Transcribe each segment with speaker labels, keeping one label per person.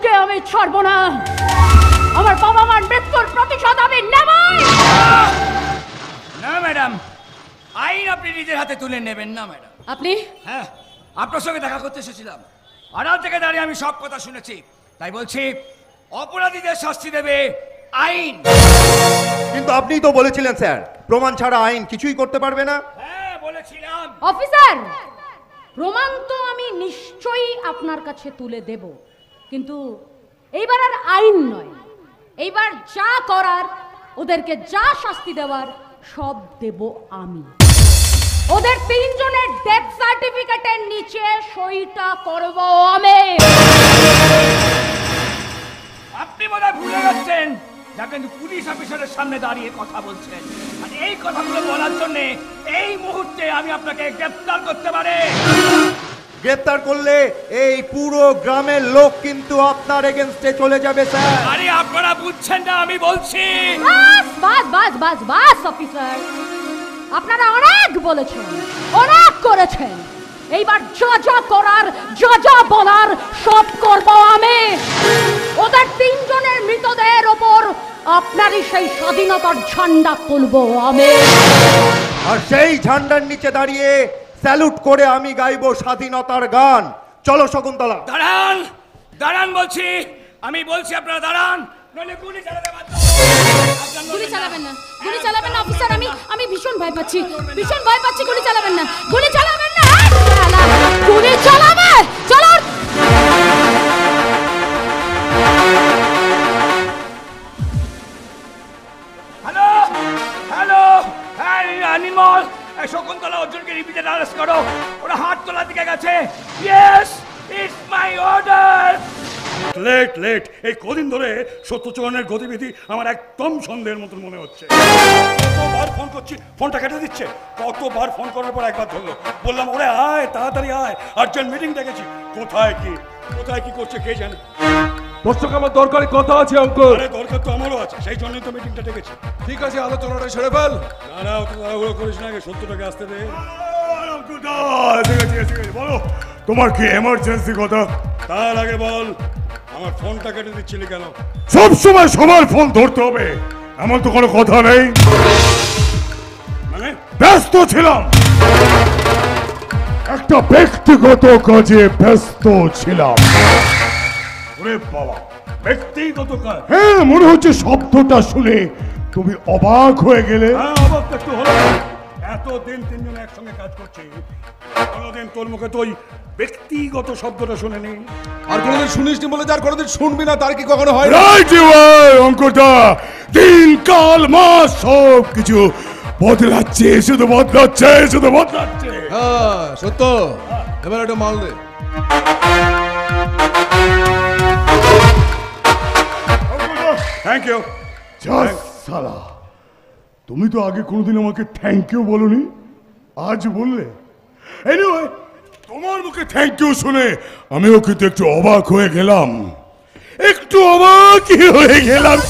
Speaker 1: মানুষকে আমি ছাড়ব না। আমার বাবা মার মৃত্যুর প্রতিশোধ আমি নেবই।
Speaker 2: না ম্যাডাম, আইন আপনি নিজের হাতে তুলে নেবেন না ম্যাডাম।
Speaker 1: আপনি?
Speaker 2: হ্যাঁ, আপনার সঙ্গে দেখা করতে এসেছিলাম। আড়াল থেকে দাঁড়িয়ে আমি সব কথা শুনেছি, তাই বলছি অপরাধীদের শাস্তি দেবে আইন।
Speaker 3: কিন্তু আপনিই তো বলেছিলেন স্যার, প্রমাণ ছাড়া আইন কিছুই করতে পারবে না।
Speaker 2: হ্যাঁ বলেছিলাম।
Speaker 1: অফিসার, প্রমাণ তো আমি নিশ্চয়ই আপনার কাছে তুলে দেব, কিন্তু এইবার আর আইন নয়, এইবার যা করার, ওদেরকে যা শাস্তি দেওয়ার সব দেব আমি। ওদের তিনজনের ডেথ সার্টিফিকেটের নিচে সইটা করব আমি।
Speaker 2: আপনি বোধহয় ভুলে যাচ্ছেন, যাকে পুলিশ অফিসারের সামনে দাঁড়িয়ে কথা বলছেন, আর এই কথাগুলো বলার জন্য এই মুহূর্তে আমি আপনাকে গ্রেফতার করতে পারি।
Speaker 3: গ্রেফতার করলে এই পুরো গ্রামের লোক কিন্তু আপনার এগেইনস্টে চলে যাবে স্যার।
Speaker 2: আরে আপনারা বুঝছেন না, আমি বলছি।
Speaker 1: বাস বাস বাস বাস অফিসার, আপনারা অনেক বলেছেন, অনেক করেছেন, এইবার যা যা করার, যা যা বলার সব করব আমি। ওদের তিনজনের মৃতদেহের ওপর আপনারই সেই স্বাধীনতার ঝান্ডা তুলব আমি।
Speaker 3: আর সেই ঝান্ডার নিচে দাঁড়িয়ে স্যালুট করে আমি গাইবো স্বাধীনতার গান। চলো শকুন্তলা।
Speaker 2: দাঁড়ান দাঁড়ান বলছি, আমি বলছি আপনারা দাঁড়ান, নইলে গুলি চালাতে বাধ্য।
Speaker 1: গুলি চালাবেন না, গুলি চালাবেন না অফিসার, আমি ভীষণ ভয় পাচ্ছি, ভীষণ ভয় পাচ্ছি। গুলি চালাবেন না, গুলি চালাবেন না, গুলি চালাবে। চলুন।
Speaker 2: হ্যালো হ্যালো, অ্যানিমাল, শকুন্তলা অর্জুনকে রিপিটেড অ্যারেস্ট করো। ওরা হাত তোলার দিকে গেছে। Yes, it's my order.
Speaker 4: Late late, এই কদিন ধরে সত্যচরণের গতিবিধি আমার একদম সন্দেহের মতন মনে হচ্ছে। কতবার ফোন করছি, ফোনটা কেটে দিচ্ছে। কতবার ফোন করার পর একবার ধরলো, বললাম ওরে আয়, তাড়াতাড়ি আয়, আর্জেন্ট মিটিং ডেকেছি। কোথায় কি করছে কে জানে।
Speaker 5: তোর সঙ্গে আমার দরকারি কথা আছে অঙ্কুর।
Speaker 4: আরে দরকার তো আমারও আছে, সেই জন্যই তো মিটিংটা ডেকেছি।
Speaker 5: ঠিক আছে, আলোচনাটা সেরে ফেল।
Speaker 4: না অত তাড়াহুড়ো করিস না, আগে সত্যটাকে আসতে দে। বলো, তোমার কি এমার্জেন্সি কথা? তার আগে বল, আমার ফোনটা কেটে দিচ্ছিলি কেন? সব সময় সবার ফোন ধরতে হবে এমন তো কোনো কথা নেই। মানে ব্যস্ত ছিলাম, একটা ব্যক্তিগত কাজে ব্যস্ত ছিলাম। ওরে বাবা, ব্যক্তিগত কাজ? হ্যাঁ, মনে হচ্ছে শব্দটা শুনে তুমি অবাক হয়ে গেলে। হ্যাঁ, অবাক তো একটু হলো। এতদিন তিনজন একসঙ্গে কাজ করছি, কোনোদিন তোর মুখে তো ওই ব্যক্তিগত শব্দটা শুনেনি।
Speaker 5: আর কোনোদিন শুনিসনি বলে যার কোনোদিন শুনবি না তার কি কখনো হয়?
Speaker 4: রাইট অঙ্কটা, দিন কাল মাস সব কিছু বদলাচ্ছে, শুধু বদলাচ্ছে, শুধু বদলাচ্ছে।
Speaker 5: হ্যাঁ সত্য, এবার একটা মাল দে।
Speaker 4: Thank you. সালা, তুমি তো আগে কোনোদিন আমাকে থ্যাংক ইউ বলনি, আজ বললে। এনিওয়ে, তোমার মুখে থ্যাংক ইউ শুনে আমিও কিন্তু একটু অবাক হয়ে গেলাম, একটু অবাকই হয়ে গেলাম।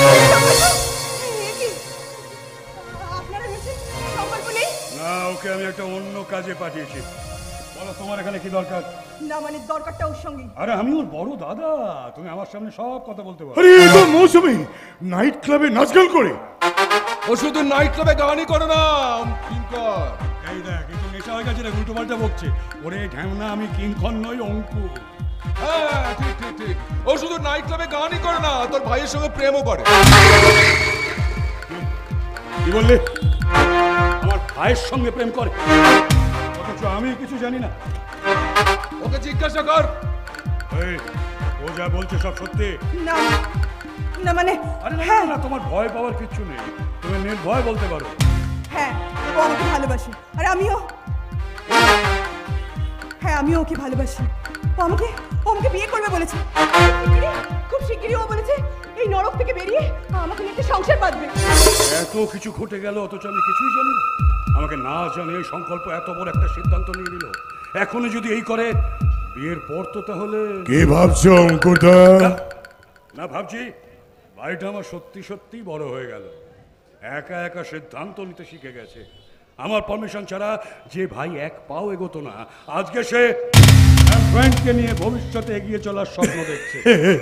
Speaker 4: না, ওকে আমি একটা অন্য কাজে পাঠিয়েছি। বলো তোমার এখানে কি দরকার?
Speaker 6: না মানে দরকারটা ওর সঙ্গে।
Speaker 4: আরে আমি ওর বড় দাদা, তুমি আমার সামনে সব কথা বলতে পারো। আরে এই তো মৌসুমী নাইট ক্লাবে নাচ গান করে।
Speaker 5: ও শুধু নাইট ক্লাবে গানই করে না, কিঙ্কর।
Speaker 4: এই দেখ, একটু নেশা হয়ে গেছে, উল্টো পাল্টা বকছে। ওরে ঢ্যামনা, আমি কিংখন নই, অঙ্কু।
Speaker 5: হ্যাঁ ঠিক ঠিক ঠিক, ও শুধু নাইট ক্লাবে গানই করে না, তোর ভাইয়ের সঙ্গে প্রেমও করে।
Speaker 4: কি বললি? আমার ভাইয়ের সঙ্গে প্রেম করে? অথচ আমি কিছু জানি না।
Speaker 5: ওকে জিজ্ঞাসা কর।
Speaker 4: এই, ও যা বলছে সব সত্যি?
Speaker 6: না না মানে
Speaker 4: আরে না,
Speaker 6: হ্যাঁ
Speaker 4: না, তোমার ভয় পাওয়ার কিচ্ছু নেই, তুমি নির্ভয় বলতে পারো।
Speaker 6: হ্যাঁ, ও আমাকে ভালোবাসে আর আমিও। হ্যাঁ, আমিও ওকে ভালোবাসি। ও আমাকে বিয়ে করবে বলেছে। খুব শিগগিরই ও বলেছে এই নরক থেকে বেরিয়ে আমাকে নিয়ে একটা সংসার বাঁধবে।
Speaker 4: এত কিছু ঘটে গেল অথচ আমি কিছুই জানি না। আমাকে না জানিয়ে সংকল্প এত বড় একটা সিদ্ধান্ত নিয়ে নিল। এখনো যদি এই করে, বিয়ের পর তো তাহলে কি ভাবছো অঙ্কুরদা? না ভাবছি, ভাইটা আমার সত্যি সত্যি বড় হয়ে গেল, একা একা সিদ্ধান্ত নিতে শিখে গেছে। আমার পারমিশন ছাড়া যে ভাই এক পাও এগোতো না, আজকে সে ফ্রেন্ডকে নিয়ে ভবিষ্যতে এগিয়ে চলার স্বপ্ন দেখছে।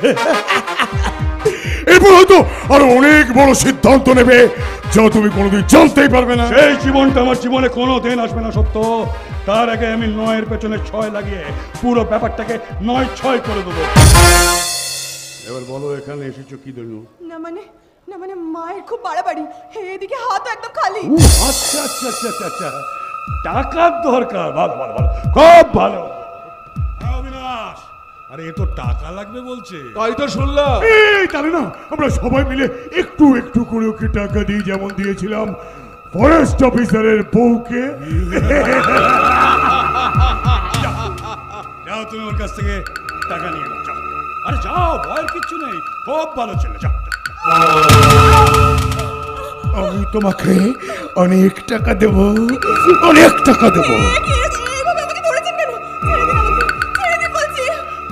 Speaker 4: এরপর হয়তো আরো অনেক বড় সিদ্ধান্ত নেবে যা তুমি কোনোদিন জানতেই পারবে না। সেই জীবনটা আমার জীবনে কোনো দিন আসবে না সত্য। তার আগে আমি 9-এর পেছনে 6 লাগিয়ে পুরো ব্যাপারটাকে 9-6 করে দেবো। এবার বলো এখানে এসেছো কি জন্য?
Speaker 6: না মানে মায়ের খুব বাড়াবাড়ি, এদিকে হাত একদম খালি।
Speaker 4: আচ্ছা আচ্ছা আচ্ছা আচ্ছা আচ্ছা, টাকার দরকার। ভালো ভালো ভালো, খুব ভালো। অবিনাশ, আরে এ তো টাকা লাগবে বলছে।
Speaker 5: তাই তো শুনলাম।
Speaker 4: এই তাহলে না আমরা সবাই মিলে একটু একটু করে ওকে টাকা দিই, যেমন দিয়েছিলাম ফরেস্ট অফিসারের বউকে। যাও তুমি ওর কাছ থেকে টাকা নিয়ে নাও, যাও। আরে যাও, ভয়ের কিচ্ছু নেই, খুব ভালো ছেলে, যাও। আমি তোমাকে অনেক টাকা দেব, অনেক টাকা দেব।
Speaker 6: এইভাবে আমাকে ধরেছেন কেন? ছেড়ে দিন আমাকে, ছেড়ে দিন বলছি।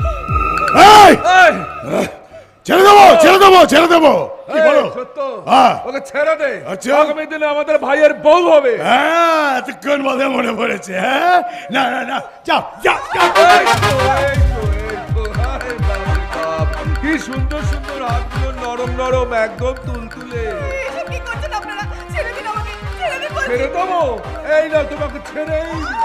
Speaker 4: ছেড়ে দেবো, ছেড়ে দেবো, ছেড়ে দেবো। কি বলো?
Speaker 5: সত্য,
Speaker 4: হ্যাঁ।
Speaker 5: ওকে ছেড়ে দে।
Speaker 4: আচ্ছা।
Speaker 5: আগামী দিনে আমাদের ভাইয়ের বউ হবে।
Speaker 4: হ্যাঁ, এতক্ষণ বাদে মনে পড়েছে। হ্যাঁ, না না না, যাও যাও যাও।
Speaker 5: এই তো, এই তো, এই তো। আরে বাপরে বাপ, কি সুন্দর সুন্দর হাতগুলো, নরম নরম, একদম তুলতুলে।
Speaker 6: এসব কি করছেন আপনারা? ছেড়ে দিন আমাকে, ছেড়ে দিন বলছি।
Speaker 5: ছেড়ে দেবো? এই না, তোমাকে ছেড়েই দিই।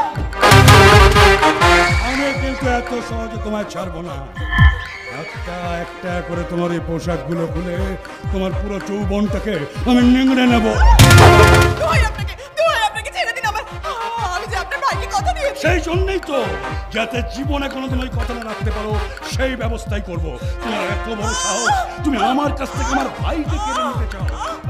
Speaker 4: আমি কিন্তু এত সহজে তোমায় ছাড়বো না। একটা একটা করে তোমার এই পোশাকগুলো খুলে তোমার পুরো যৌবনটাকে আমি নিংড়ে নেব।
Speaker 6: দোহাই আপনাকে ছেড়ে দিন আমার। আমি যে আপনার ভাইকে কথা দিয়েছি।
Speaker 4: সেই জন্যই তো, যাতে জীবনে কোনোদিন ওই কথাটা রাখতে পারো সেই ব্যবস্থাই করব। তোমার এত বড় সাহস, তুমি আমার কাছ থেকে আমার ভাইকে কেড়ে নিতে চাও।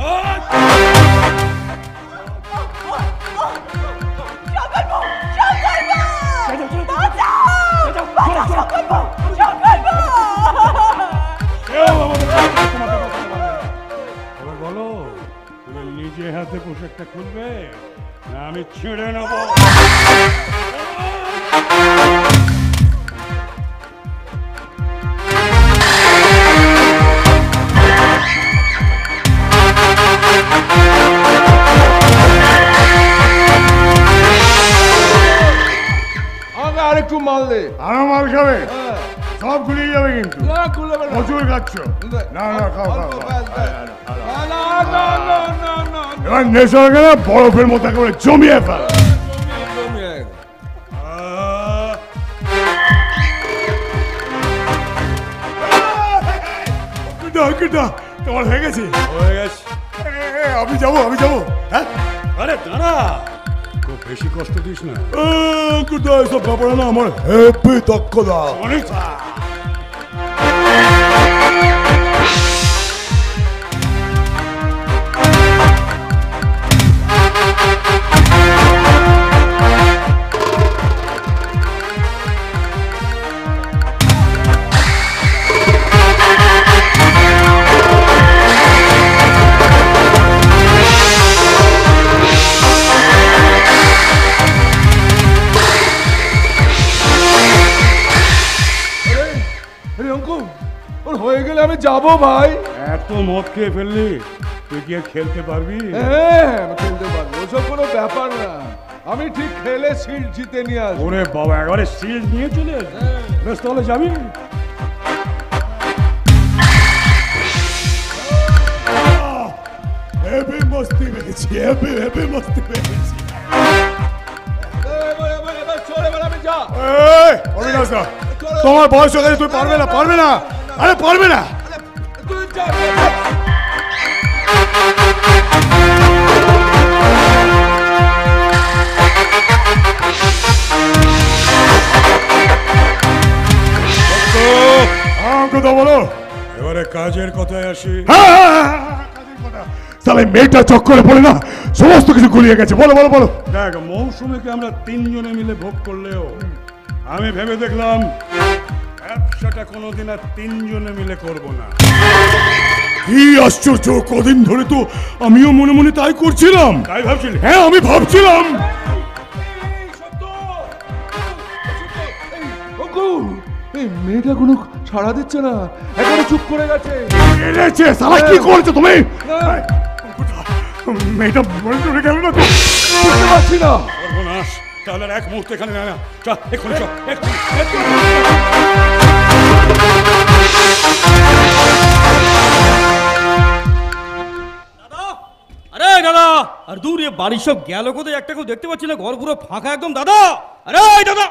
Speaker 4: বলো, তুমি নিজে হাতে পোশাকটা খুলবে না আমি ছিঁড়ে নেব?
Speaker 5: আমাকে আরেকটু মাল দে।
Speaker 4: আরো মাল খাবে?
Speaker 5: হ্যাঁ।
Speaker 4: সব গুলিয়ে যাবে কিন্তু।
Speaker 5: না, খুলে বেড়া।
Speaker 4: প্রচুর খাচ্ছ। না না, খাও খাও
Speaker 5: অল্প,
Speaker 4: খাও।
Speaker 5: ব্যাস, ব্যাস। না, না, না, না, না, না।
Speaker 4: এবার নেশার গেলে বরফের মতো একেবারে জমিয়ে ফেল।
Speaker 5: জমিয়ে।
Speaker 4: তোমার হয়ে গেছে?
Speaker 5: হয়ে গেছে।
Speaker 4: আমি যাবো, আমি যাবো। হ্যাঁ, আরে দাঁড়া, খুব বেশি কষ্ট দিস না। কোথায় সব ব্যাপারে না আমার হেপি দক্ষতা অনেক।
Speaker 5: হয়ে গেলে আমি যাবো ভাই।
Speaker 4: এত মদ খেয়ে ফেললি, তুই কি আর খেলতে পারবি?
Speaker 5: হ্যাঁ, আমি খেলতে পারবো, ওসব কোনো ব্যাপার না। আমি ঠিক খেলে শিল্ড জিতে নিয়ে আসবো।
Speaker 4: ওরে বাবা, একবারে সিল নিয়ে চলে বেশ, তাহলে যাবি? হেভি মস্তি পেয়েছি, হেভি মস্তি পেয়েছি।
Speaker 5: এবার চলে, এবার আমি যা।
Speaker 4: অবিনাশ দা, তোমার বয়স হয়ে গেছে, তুই পারবে না, পারবে না, আরে পারবে না।
Speaker 5: তুই যা।
Speaker 4: কথা বলো, এবারে কাজের কথায় আসি। তাহলে মেয়েটা চক্করে পড়ে না সমস্ত কিছু গুলিয়ে গেছে। বলো বলো বলো। দেখ, মৌসুমীকে আমরা 3 জনে মিলে ভোগ করলেও আমি ভেবে দেখলাম ব্যবসাটা কোনোদিন আর 3 জনে মিলে করব না। কি আশ্চর্য, কদিন ধরে তো আমিও মনে মনে তাই করছিলাম। তাই ভাবছিলি? হ্যাঁ, আমি ভাবছিলাম।
Speaker 5: এই মেয়েটা কোনো সাড়া দিচ্ছে না, এখনো চুপ করে গেছে।
Speaker 4: এনেছে সালা, কি করছো তুমি? মেয়েটা মরে চলে গেল না তো?
Speaker 5: বুঝতে পারছি না।
Speaker 4: সর্বনাশ, তাহলে আর এক মুহূর্তে এখানে না চল এক্ষুনি চল
Speaker 2: আরে দাদা আর দূর এ বাড়ির সব গেল কোথায় একটা কেউ দেখতে পাচ্ছি না ঘর পুরো ফাঁকা একদম দাদা আরে দাদা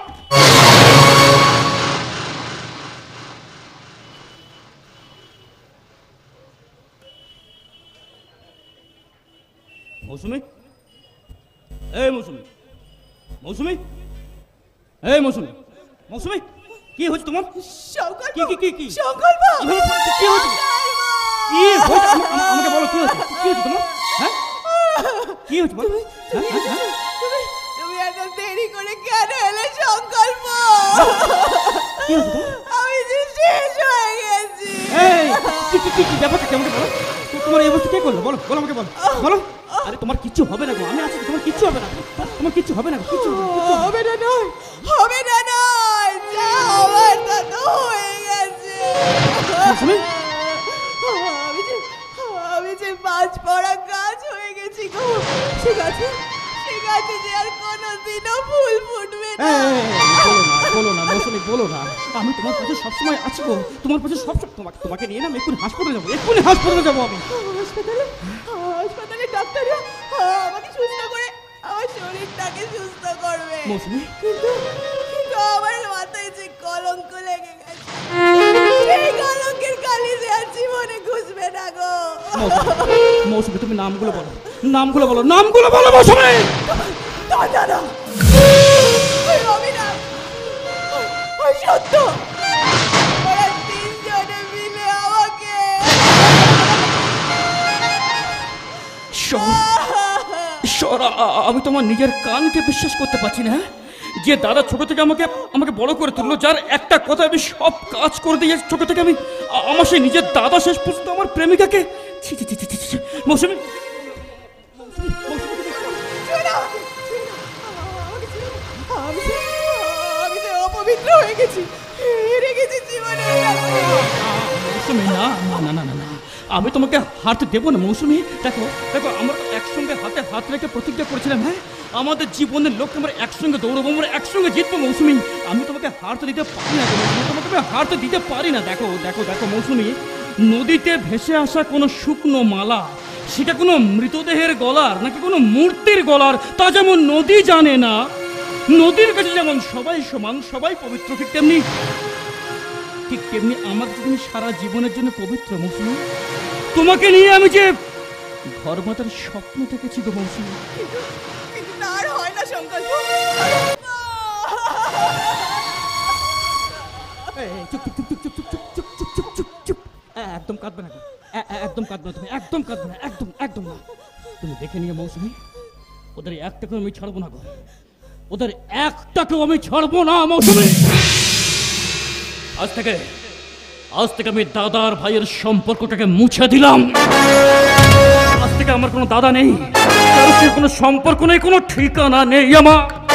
Speaker 2: মৌসুমি এই মৌসুমি মৌসুমি এই মৌসুমি মৌসুমি কি হচ্ছে তোমার
Speaker 6: সংকল্প
Speaker 2: কি কি কি কি
Speaker 6: সংকল্প
Speaker 2: কি হচ্ছে কি হচ্ছে আমাকে বলো কি হচ্ছে কি হচ্ছে তোমার হ্যাঁ কি হচ্ছে বলো
Speaker 6: তুমি এত দেরি করে কেন এলে সংকল্প?
Speaker 2: কি হচ্ছে তোমার
Speaker 6: আমি যে শেষ হয়ে গেছি।
Speaker 2: এই কি কি কি ব্যাপারটা কেমন বলো তোমার এই অবস্থা কে করলো বলো বলো আমাকে বলো বলো আরে তোমার কিচ্ছু হবে না গো আমি আছি তোমার কিচ্ছু হবে না তোমার কিচ্ছু হবে না কিচ্ছু
Speaker 6: হবে না নয় হবে না নয় যা হওয়ার তা তো হয়ে গেছে। আমি যে মাছ পড়া গাছ হয়ে গেছি গো সে গাছে যে আর কোনোদিনও ফুল ফুটবে না।
Speaker 2: বলো না মৌসুমি বলো না আমি তোমার পাশে সবসময় আছি গো তোমার পাশে সবসময় তোমাকে নিয়ে না আমি এক্ষুনি হাসপাতালে যাবো আমি
Speaker 6: হাসপাতালে ডাক্তাররা আমাকে সুস্থ করে আমার শরীরটাকে সুস্থ করবে।
Speaker 2: মৌসুমি
Speaker 6: কিন্তু আমার মাথায় যে কলঙ্ক লেগে গেছে সেই কলঙ্কের কালি যে আর জীবনে ঘুষবে না গো।
Speaker 2: মৌসুমি তুমি নামগুলো বলো মৌসুমি
Speaker 6: দাদা অভিনব সত্য ওরা তিনজনে মিলে আমাকে
Speaker 2: আমি তোমার নিজের কানকে বিশ্বাস করতে পারছি না যে দাদা ছোট থেকে আমাকে বড় করে তুললো যার একটা কথা আমি সব কাজ করে দিয়ে ছোট থেকে আমি আমার সেই নিজের দাদা শেষ পর্যন্ত আমার প্রেমিকাকে মৌসুমি
Speaker 6: আমি যে অপবিত্র হয়ে গেছি হেরে গেছি জীবনে।
Speaker 2: মৌসুমি না না না না না আমি তোমাকে হাত দেবো না মৌসুমি দেখো আমরা একসঙ্গে হাত রেখে প্রতিজ্ঞা করেছিলাম হ্যাঁ আমাদের জীবনের লক্ষ্যে আমরা একসঙ্গে দৌড়বো আমরা একসঙ্গে জিতবো মৌসুমি আমি তোমাকে হাত দিতে পারি না তোমাকে আমি হাত দিতে পারি না দেখো মৌসুমি নদীতে ভেসে আসা কোনো শুকনো মালা সেটা কোনো মৃতদেহের গলার নাকি কোনো মূর্তির গলার তা যেমন নদী জানে না নদীর কাছে যেমন সবাই সমান সবাই পবিত্র ঠিক তেমনি আমাকে তুমি সারা জীবনের জন্য পবিত্র মৌসুমি তোমাকে নিয়ে আমি যে ঘর বাঁধার স্বপ্ন দেখেছি গো মৌসুমি
Speaker 6: কিন্তু তার হয় না সংকল্প।
Speaker 2: চুপ একদম কাঁদবে না একদম কাঁদবে না তুমি একদম কাঁদবে না একদম না তুমি দেখে নিয়ে মৌসুমি ওদের একটাকেও আমি ছাড়বো না গো ওদের একটাকেও আমি ছাড়বো না মৌসুমি আজ থেকে আমি দাদার ভাইয়ের সম্পর্কটাকে মুছে দিলাম আজ থেকে আমার কোনো দাদা নেই কারোর সাথে কোনো সম্পর্ক নেই কোনো ঠিকানা নেই আমার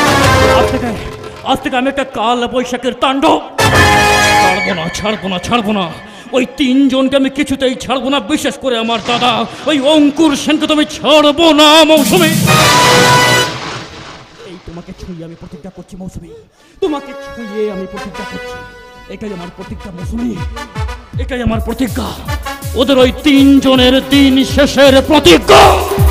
Speaker 2: আজ থেকে আমি একটা কাল বৈশাখের তাণ্ডব ছাড়বো না ওই তিনজনকে আমি কিছুতেই ছাড়বো না বিশেষ করে আমার দাদা ওই অঙ্কুর সেনকে তো আমি ছাড়বো না মৌসুমি এই তোমাকে ছুঁয়ে আমি প্রতিজ্ঞা করছি মৌসুমি তোমাকে ছুঁয়ে আমি প্রতিজ্ঞা করছি এটাই আমার প্রতিজ্ঞা মৌসুমি এটাই আমার প্রতিজ্ঞা ওদের ওই তিনজনের দিন শেষের প্রতিজ্ঞা